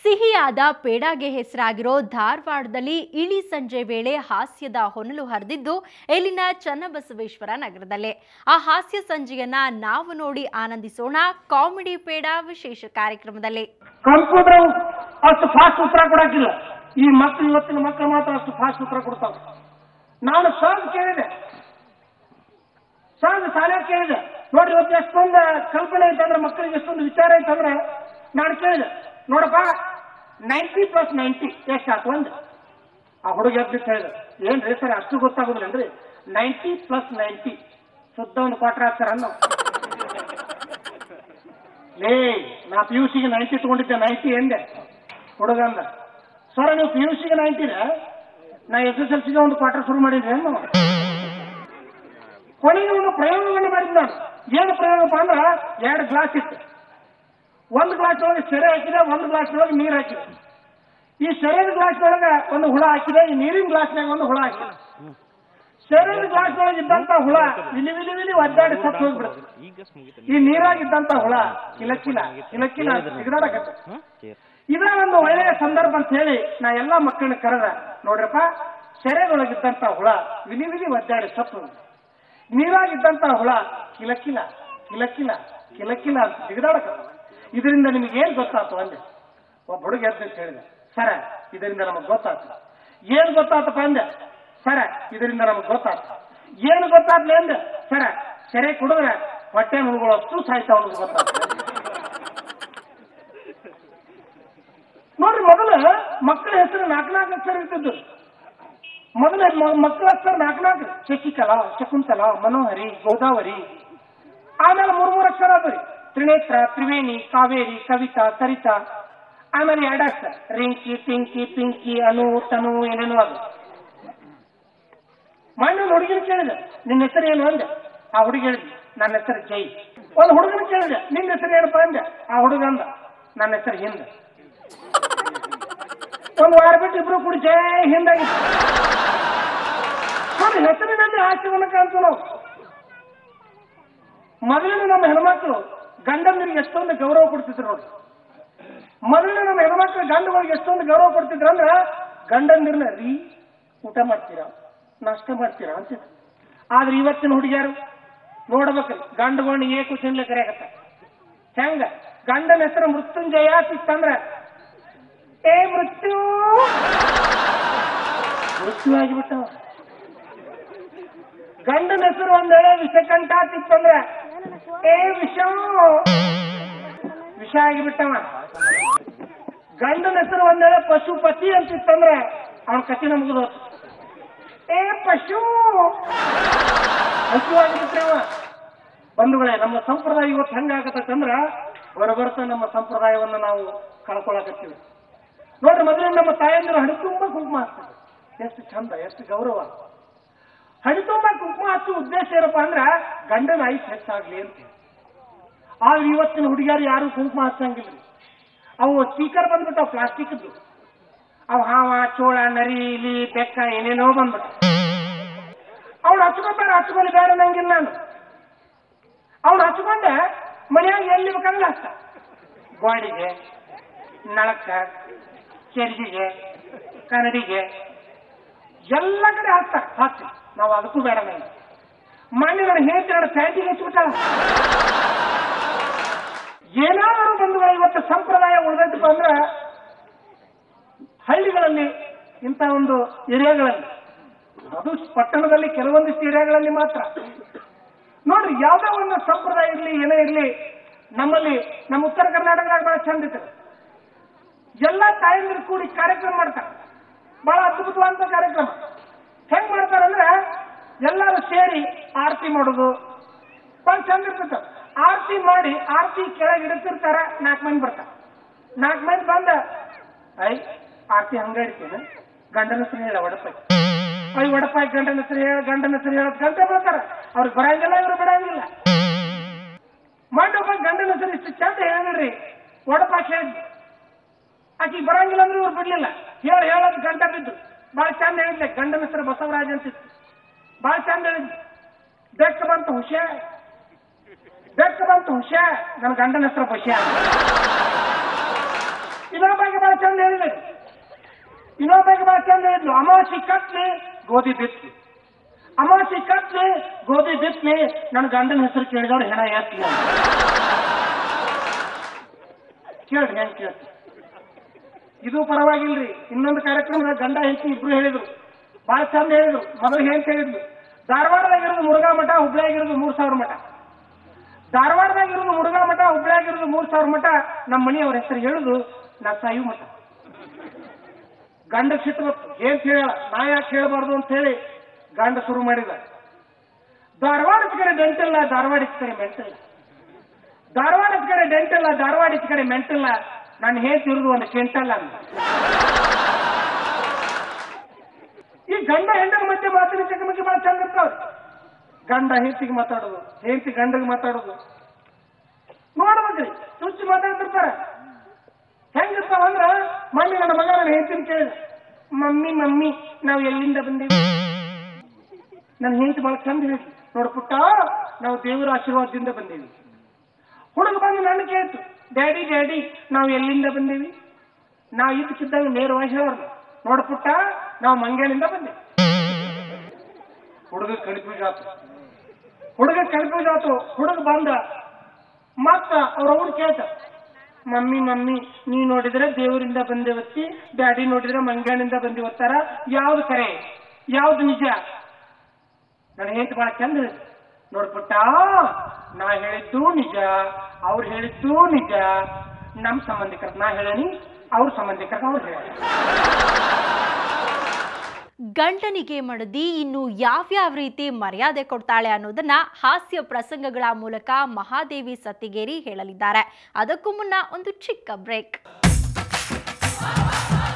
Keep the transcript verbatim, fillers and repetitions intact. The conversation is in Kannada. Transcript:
ಸಿಹಿಯಾದ ಪೇಡಾಗೆ ಹೆಸರಾಗಿರೋ ಧಾರವಾಡದಲ್ಲಿ ಇಳಿ ಸಂಜೆ ವೇಳೆ ಹಾಸ್ಯದ ಹೊನಲು ಹರಿದಿದ್ದು ಇಲ್ಲಿನ ಚನ್ನಬಸವೇಶ್ವರ ನಗರದಲ್ಲೇ. ಆ ಹಾಸ್ಯ ಸಂಜೆಯನ್ನ ನಾವು ನೋಡಿ ಆನಂದಿಸೋಣ ಕಾಮಿಡಿ ಪೇಡ ವಿಶೇಷ ಕಾರ್ಯಕ್ರಮದಲ್ಲಿ. ಕಂಪ್ಯೂಟರ್ ಅಷ್ಟು ಫಾಸ್ಟ್ ಉತ್ತರ ಕೊಡಕ್ಕಿಲ್ಲ. ಈ ಮಕ್ಕಳು ಇವತ್ತಿನ ಮಕ್ಕಳು ಮಾತ್ರ ಅಷ್ಟು ಫಾಸ್ಟ್ ಉತ್ತರ ಕೊಡ್ತಾವೆ. ನಾನು ಸಹಜ ಕೇಳಿದೆ, ಸಹಜ ಶಾಲೆ ಕೇಳಿದೆ. ನೋಡ್ರಿ, ಇವತ್ತು ಎಷ್ಟೊಂದು ಕಲ್ಪನೆ ಐತಂದ್ರೆ, ಮಕ್ಕಳಿಗೆ ಎಷ್ಟೊಂದು ವಿಚಾರ ಐತಂದ್ರೆ ನಾನು ಕೇಳಿದೆ, ನೋಡಪ್ಪ ನೈಂಟಿ ಪ್ಲಸ್ ನೈಂಟಿ ಎಷ್ಟಾಯ್ತು ಒಂದು. ಆ ಹುಡುಗ ಎದ್ಬಿಟ್ಟು ಹೇಳಿದೆ, ಏನ್ರಿ ಸರ್ ಅಷ್ಟು ಗೊತ್ತಾಗೋದಿಲ್ಲನ್ರಿ, ನೈಂಟಿ ಪ್ಲಸ್ ನೈಂಟಿ ಶುದ್ಧ ಒಂದು ಕ್ವಾರ್ಟರ್ ಆಗ್ತಾರ ಅನ್ನೋ. ಲೇ, ನಾ ಪಿ ಯು ಸಿಗೆ ನೈಂಟಿ ತಗೊಂಡಿದ್ದೆ, ನೈಂಟಿ ಎಂದೆ. ಹುಡುಗ ಅಂದ, ಸರ್ ನೀವು ಪಿ ಯು ಸಿಗೆ ನೈಂಟಿನ, ನಾ ಎಸ್ ಎಸ್ ಎಲ್ ಸಿಗೆ ಒಂದು ಕ್ವಾರ್ಟರ್ ಶುರು ಮಾಡಿದ್ದೆ ಅನ್ನೋ. ಕೊನೆಗೆ ಒಂದು ಪ್ರಯೋಗವನ್ನು ಮಾಡಿದ್ ನಾನು. ಏನು ಪ್ರಯೋಗಪ್ಪ ಅಂದ್ರೆ, ಎರಡು ಗ್ಲಾಸ್ ಇತ್ತು. ಒಂದು ಗ್ಲಾಸ್ ಒಳಗೆ ಸೆರೆ ಹಾಕಿದೆ, ಒಂದು ಗ್ಲಾಸ್ ಒಳಗೆ ನೀರು ಹಾಕಿದೆ. ಈ ಸೆರೆದ ಗ್ಲಾಸ್ ಒಳಗೆ ಒಂದು ಹುಳ ಹಾಕಿದೆ, ಈ ನೀರಿನ ಗ್ಲಾಸ್ನಾಗ ಒಂದು ಹುಳ ಹಾಕಿದೆ. ಸೆರೆದ ಗ್ಲಾಸ್ ಒಳಗೆ ಇದ್ದಂತ ಹುಳ ವಿಲಿ ವಿಲಿ ವಿಲಿ ಒದ್ದಾಡಿ ಸತ್ತು ಹೋಗ್ಬಿಡುತ್ತೆ. ಈ ನೀರಾಗಿದ್ದಂತ ಹುಳ ಕಿಲಕಿಲ ಕಿಲಕಿಲ ಅಂತ ಸಿಗದಾಡಕತ್ತೆ. ಇದೇ ಒಂದು ಒಳ್ಳೆಯ ಸಂದರ್ಭ ಅಂತ ಹೇಳಿ ನಾ ಎಲ್ಲಾ ಮಕ್ಕಳನ್ನ ಕರೆದ, ನೋಡ್ರಪ್ಪ, ಸೆರೆದೊಳಗಿದ್ದಂತ ಹುಳ ವಿಲಿ ವಿಲಿ ಒದ್ದಾಡಿ ಸತ್ತು, ನೀರಾಗಿದ್ದಂತ ಹುಳ ಕಿಲಕಿಲ ಕಿಲಕಿಲ ಕಿಲಕಿಲ ಅಂತ ಸಿಗದಾಡಕತ್ತೆ. ಇದರಿಂದ ನಿಮಗೆ ಏನ್ ಗೊತ್ತಾಯ್ತು ಅಂದೆ. ಒಬ್ಬ ಹುಡುಗ ಎದ್ದು ಹೇಳಿದೆ, ಸರ ಇದರಿಂದ ನಮಗ್ ಗೊತ್ತಾಯ್ತು. ಏನ್ ಗೊತ್ತಾತಪ್ಪ ಅಂದೆ. ಸರ ಇದರಿಂದ ನಮಗ್ ಗೊತ್ತಾಯ್ತು. ಏನು ಗೊತ್ತಾಗ್ಲಿ ಅಂದೆ. ಸರ ಸೆರೆ ಕುಡಿದ್ರೆ ಹೊಟ್ಟೆ ಹುಳುಗಳು ಅಷ್ಟು ಸಾಯ್ತಾವ ಅನ್ನೋದು ಗೊತ್ತಾಗ್ತದೆ. ನೋಡ್ರಿ, ಮೊದಲು ಮಕ್ಕಳ ಹೆಸರು ನಾಲ್ಕು ನಾಲ್ಕು ಅಕ್ಷರ ಇರ್ತಿದ್ದು. ಮೊದಲ ಮಕ್ಕಳ ಹೆಸರು ನಾಲ್ಕು ನಾಲ್ಕು, ಶಶಿಕಲಾ, ಶಕುಂತಲಾ, ಮನೋಹರಿ, ಗೋದಾವರಿ. ಆಮೇಲೆ ಮೂರ್ ಮೂರು ಅಕ್ಷರ ಅದ್ರಿ, ತ್ರಿನೇತ್ರ, ತ್ರಿವೇಣಿ, ಕಾವೇರಿ, ಕವಿತಾ, ಸರಿತಾ. ಆಮೇಲೆ ಎರಡಕ್ಷರ, ರಿಂಕಿ, ಪಿಂಕಿ, ಪಿಂಕಿ, ಅನು, ತನು, ಏನೇನು. ಅದು ಮೊನ್ನೆ ಹುಡುಗಿನ ಕೇಳಿದೆ, ನಿನ್ನ ಹೆಸರು ಏನು ಅಂದೆ. ಆ ಹುಡುಗಿ ಹೇಳಿದ್ವಿ, ನನ್ನ ಹೆಸರು ಜೈ. ಒಂದು ಹುಡುಗನ ಕೇಳಿದೆ, ನಿನ್ನ ಹೆಸರು ಏನಪ್ಪ ಅಂದೆ. ಆ ಹುಡುಗ ಅಂದ, ನನ್ನ ಹೆಸರು ಹಿಂದ. ಒಂದು ವಾರ ಬಿಟ್ಟು ಇಬ್ರು ಕೂಡ ಜೈ ಹಿಂದಾಗಿತ್ತು. ನೋಡಿ, ಹೆಸರಿನಲ್ಲಿ ಹಾಸ್ಯವನ್ನು ಕಾಣ್ತು ನಾವು. ಮೊದಲಿನ ನಮ್ಮ ಹೆಣ್ಮಕ್ಳು ಗಂಡಂದಿರಿಗೆ ಎಷ್ಟೊಂದು ಗೌರವ ಕೊಡ್ತಿದ್ರು ನೋಡಿ. ಮೊದಲಿನ ನಮ್ಮ ಹೆಣ್ಮಕ್ಳು ಗಂಡಗಳಿಗೆ ಎಷ್ಟೊಂದು ಗೌರವ ಕೊಡ್ತಿದ್ರು ಅಂದ್ರೆ, ಗಂಡಂದಿರ್ನ ರೀ ಊಟ ಮಾಡ್ತೀರಾ, ನಾಷ್ಟ ಮಾಡ್ತೀರಾ ಅಂತಿದ್ರು. ಆದ್ರೆ ಇವತ್ತಿನ ಹುಡುಗಿಯಾರು ನೋಡ್ಬೇಕು, ಗಂಡುಗಳನ್ನ ಏಕು ಚಿನ್ಲೆ ಕರೆಯಕತ್ತ. ಹೆಂಗ ಗಂಡನ ಹೆಸರು ಮೃತ್ಯುಂಜಯ ಸಿಕ್ತಂದ್ರ, ಏ ಮೃತ್ಯು ಮೃತ್ಯು ಆಗಿಬಿಟ್ಟವ. ಗಂಡನ ಹೆಸರು ಒಂದ್ ವೇಳೆ ವಿಷಕಂಠ ಸಿಕ್ತಂದ್ರ, ಏ ವಿಷ ವಿಷ ಆಗಿಬಿಟ್ಟವ. ಗಂಡನ ಹೆಸರು ಒಂದ್ ವೇಳೆ ಪಶುಪತಿ ಅಂತಿತ್ತಂದ್ರೆ ಅವನ ಕಥೆ ನಮಗದು, ಏ ಪಶು ಪಶು ಆಗಿಬಿಟ್ರವ. ಬಂಧುಗಳೇ, ನಮ್ಮ ಸಂಪ್ರದಾಯ ಇವತ್ತು ಹೆಂಗಾಗತ್ತಂದ್ರ, ಬರಬರ್ತ ನಮ್ಮ ಸಂಪ್ರದಾಯವನ್ನು ನಾವು ಕಳ್ಕೊಳಕತ್ತೀವಿ. ನೋಡ್ರಿ, ಮೊದಲೇ ನಮ್ಮ ತಾಯಂದಿರು ಹಣಿ ತುಂಬ ಕುಂಕುಮ ಹಾಕ್ತಾರೆ. ಎಷ್ಟು ಚಂದ, ಎಷ್ಟು ಗೌರವ. ಹಣಿ ತುಂಬ ಕುಂಕುಮ ಹಚ್ಚುವ ಉದ್ದೇಶ ಏನಪ್ಪ ಅಂದ್ರ, ಗಂಡನ ಆಯ್ತು ಹೆಚ್ಚಾಗ್ಲಿ ಅಂತ. ಆದ್ರೆ ಇವತ್ತಿನ ಹುಡುಗಿಯಾರು ಯಾರು ಕುಂಕುಮ ಹಚ್ಚಂಗಿಲ್ಲ. ಅವು ಸ್ಪೀಕರ್ ಬಂದ್ಬಿಟ್ಟು ಪ್ಲಾಸ್ಟಿಕ್ ಇದ್ದು, ಅವು ಹಾವ, ಚೋಳ, ನರಿ, ಇಲಿ, ಬೆಕ್ಕ ಏನೇನೋ ಬಂದ್ಬಿಟ್ಟು ಅವ್ನು ಹಚ್ಕೊತಾರೆ. ಹಚ್ಕೊಂಡು ಬೇಡ ನಂಗಿಲ್ಲ ನಾನು. ಅವ್ನು ಹಚ್ಕೊಂಡೆ ಮನೆಯಾಗ ಎಲ್ಲಿ ಬೇಕಂದ್ರೆ ಹಚ್ಚ, ಗೋಡಿಗೆ, ನಳಕ್ಕ, ಚೆರ್ಗಿಗೆ, ಕನ್ನಡಿಗೆ ಎಲ್ಲ ಕಡೆ ಹಾಕ್ತಾರೆ. ಹಾಕಿ ನಾವು ಅದಕ್ಕೂ ಬೇಡ ನಂಗೆ. ಮೊನ್ನೆ ನಾನು ಹೇಳ್ತೀನಿ, ನಾನು ಪ್ಯಾಂಟಿಗೆ ಹಚ್ಬಿಟ್ಟ. ಏನಾದರೂ ಬಂಧುಗಳ ಇವತ್ತು ಸಂಪ್ರದಾಯ ಉಳಿದೈತಪ್ಪ ಅಂದ್ರೆ, ಹಳ್ಳಿಗಳಲ್ಲಿ ಇಂಥ ಒಂದು ಏರಿಯಾಗಳಲ್ಲಿ, ಅದು ಪಟ್ಟಣದಲ್ಲಿ ಕೆಲವೊಂದಿಷ್ಟು ಏರಿಯಾಗಳಲ್ಲಿ ಮಾತ್ರ. ನೋಡ್ರಿ, ಯಾವುದೋ ಒಂದು ಸಂಪ್ರದಾಯ ಇರಲಿ, ಏನೇ ಇರಲಿ, ನಮ್ಮಲ್ಲಿ ನಮ್ಮ ಉತ್ತರ ಕರ್ನಾಟಕದಾಗ ಬಹಳ ಚಂದ ಇರ್ತದೆ. ಎಲ್ಲ ತಾಯಂದಿರು ಕೂಡಿ ಕಾರ್ಯಕ್ರಮ ಮಾಡ್ತಾರೆ, ಬಹಳ ಅದ್ಭುತವಾದಂತ ಕಾರ್ಯಕ್ರಮ. ಹೆಂಗ್ ಮಾಡ್ತಾರಂದ್ರೆ, ಎಲ್ಲರೂ ಸೇರಿ ಆರತಿ ಮಾಡೋದು ಬಹಳ ಚಂದ ಇರ್ತದೆ. ಆರತಿ ಮಾಡಿ ಆರತಿ ಕೆಳಗೆ ಇಡ್ತಿರ್ತಾರ, ನಾಲ್ಕು ಮಂದಿ ಬರ್ತಾರ. ನಾಲ್ಕು ಮಂದಿ ಬಂದ, ಐ ಆರತಿ ಹಂಗ ಇಡ್ತೇನೆ, ಗಂಡನ ಹೆಸರು ಹೇಳ ಒಡಪಾಯಿ, ಐ ಒಡಪಾಯಿ ಗಂಡನ ಹೆಸರು ಹೇಳ, ಗಂಡನ ಹೆಸರು ಹೇಳೋದ್ ಗಂಟ ಬರ್ತಾರ. ಅವ್ರಿಗೆ ಬರಂಗಿಲ್ಲ, ಇವ್ರು ಬಿಡಂಗಿಲ್ಲ. ಮಂಡಪ ಗಂಡನ ಹೆಸರು ಇಷ್ಟು ಚಂದ ಹೇಳಿದ್ರಿ, ಒಡಪಾಯಿ ಹೇಳಿದ್ವಿ. ಆಕಿ ಬರಂಗಿಲ್ಲ ಅಂದ್ರೆ ಇವ್ರು ಬಿಡ್ಲಿಲ್ಲ. ಹೇಳಿ ಹೇಳೋದು ಗಂಟ ಬಿದ್ದು ಬಹಳ ಚಂದ ಹೇಳಿದ್ಲೆ. ಗಂಡನ ಹೆಸರು ಬಸವರಾಜ್ ಅಂತಿತ್ತು, ಬಹಳ ಚಂದ ಹೇಳಿದ್ವಿ. ಬೆಕ್ಕ ಬಂತು ಹುಷಾರ್, ಬೆಕ್ಕ ಬಂತು ಹುಷಾರ್, ನನ್ನ ಗಂಡನ ಹೆಸರು ಹುಷಾರ್. ಇನ್ನೊಬ್ಬಾಗಿ ಬಹಳ ಚಂದ ಹೇಳಿದೆ, ಇನ್ನೊಬ್ಬಾಗಿ ಬಹಳ ಚಂದ ಹೇಳಿದ್ಲು, ಅಮಾಸಿ ಕತ್ಲಿ ಗೋಧಿ ಬಿತ್ಲಿ, ಅಮಾಸಿ ಕತ್ಲಿ ಗೋಧಿ ಬಿತ್ಲಿ, ನನ್ನ ಗಂಡನ ಹೆಸರು ಕೇಳಿದವ್ರು ಹೆಣ ಎತ್ತಲಿ ಕೇಳ್ರಿ, ಹೆಂಗ್ ಕೇಳ್ತಿ. ಇದು ಪರವಾಗಿಲ್ರಿ. ಇನ್ನೊಂದು ಕಾರ್ಯಕ್ರಮದಾಗ ಗಂಡ ಹೆಂಡತಿ ಇಬ್ರು ಹೇಳಿದ್ರು, ಬಹಳ ಚಂದ ಹೇಳಿದ್ರು. ಮೊದಲು ಹೆಂಗ್ ಹೇಳಿದ್ಲು, ಧಾರವಾಡದಾಗಿರೋದು ಮುರುಘಾ ಮಠ, ಹುಬ್ಳಿಯಾಗಿರೋದು ಮೂರ್ ಸಾವಿರ ಮಠ. ಧಾರವಾಡದಾಗಿರೋದು ಮುರುಘಾ ಮಠ, ಹುಬ್ಳಿಯಾಗಿರೋದು ಮೂರ್ ಸಾವಿರ ಮಠ. ನಮ್ಮ ಮನೆಯವ್ರ ಹೆಸರು ಹೇಳುದು ನಾ ಸಾಯು ಮಠ. ಗಂಡ ಸಿಟ್ಟು ಬಂತು, ಏನ್ ಹೇಳ, ನಾ ಯಾಕೆ ಹೇಳಬಾರ್ದು ಅಂತ ಹೇಳಿ ಗಂಡ ಶುರು ಮಾಡಿದ. ಧಾರವಾಡ ಕಡೆ ಡೆಂಟಿಲ್ಲ, ಧಾರವಾಡ ಕಡೆ ಮೆಂಟಿಲ್ಲ, ಧಾರವಾಡ ಕಡೆ ಡೆಂಟಿಲ್ಲ, ಧಾರವಾಡ ಕಡೆ ಮೆಂಟಿಲ್ಲ, ನಾನು ಹೇಳ್ತಿರೋದು ಒಂದು ಕೆಂಟಲ್ಲ ಅಂತ. ಈ ಗಂಡ ಹೆಂಡನ ಮಧ್ಯೆ ಮಾತಿನ ಚಕಮಕಿ ಬಹಳ ಚಂದ ಇರ್ತಾವ್ರಿ. ಗಂಡ ಹೆಂಡತಿಗೆ ಮಾತಾಡೋದು, ಹೆಂಡತಿ ಗಂಡಗೆ ಮಾತಾಡೋದು ನೋಡ್ಬೇಕ್ರಿ, ಚುಚ್ಚಿ ಮಾತಾಡ್ತಿರ್ತಾರ. ಹೆಂಗಿರ್ತಾವ ಅಂದ್ರ, ಮೊನ್ನೆ ನನ್ನ ಮಗ ನನ್ನ ಹೆಂಡತಿನ ಕೇಳಿದ, ಮಮ್ಮಿ ಮಮ್ಮಿ ನಾವು ಎಲ್ಲಿಂದ ಬಂದೀವಿ? ನನ್ನ ಹೆಂಡತಿ ಬಹಳ ಚಂದ ಹೇಳಿ, ನೋಡ್ ಪುಟ್ಟ ನಾವು ದೇವರ ಆಶೀರ್ವಾದದಿಂದ ಬಂದೀವಿ. ಹುಡುಗ ಬಂದು ನನ್ನ ಕೇಳ್ತು, ಡ್ಯಾಡಿ ಡ್ಯಾಡಿ ನಾವು ಎಲ್ಲಿಂದ ಬಂದೀವಿ? ನಾವು ಇದಕ್ಕಿದ್ದಾಗ ನೇರವಾಗಿ ಹೇಳೋರು, ನೋಡ್ ಪುಟ್ಟ ನಾವು ಮಂಗ್ಯಾನಿಂದ ಬಂದೇವಿ. ಹುಡುಗ ಕನ್ಫ್ಯೂಸ್ ಆತು, ಹುಡುಗ ಕನ್ಫ್ಯೂಸ್ ಆತು. ಹುಡುಗ ಬಂದ ಮತ್ತ ಅವ್ರ ಅವ್ರು ಕೇಳ್ತ, ಮಮ್ಮಿ ಮಮ್ಮಿ ನೀ ನೋಡಿದ್ರೆ ದೇವರಿಂದ ಬಂದೇವತ್ತಿ, ಡ್ಯಾಡಿ ನೋಡಿದ್ರೆ ಮಂಗ್ಯಾನಿಂದ ಬಂದಿವತ್ತಾರ, ಯಾವ್ದು ಕರೆ, ಯಾವ್ದು ನಿಜ? ನನ್ನ ಹೆಂಡತಿ ಬಹಳ ಚಂದ ಹೇಳಿದ್ರು, ನೋಡ್ಪುಟ್ಟ ನಾ ಹೇಳಿದ್ದು ನಿಜ, ಅವ್ರು ಹೇಳಿದ್ದು ನಿಜ. ನಮ್ ಸಂಬಂಧಿಕರ ನಾ ಹೇಳನಿ, ಅವ್ರ ಸಂಬಂಧಿಕರ ಅವ್ರು ಹೇಳ. ಗಂಡನಿಗೆ ಮಡದಿ ಇನ್ನು ಯಾವ್ಯಾವ ರೀತಿ ಮರ್ಯಾದೆ ಕೊಡ್ತಾಳೆ ಅನ್ನೋದನ್ನ ಹಾಸ್ಯ ಪ್ರಸಂಗಗಳ ಮೂಲಕ ಮಹಾದೇವಿ ಸತ್ತಿಗೇರಿ ಹೇಳಲಿದ್ದಾರೆ. ಅದಕ್ಕೂ ಮುನ್ನ ಒಂದು ಚಿಕ್ಕ ಬ್ರೇಕ್.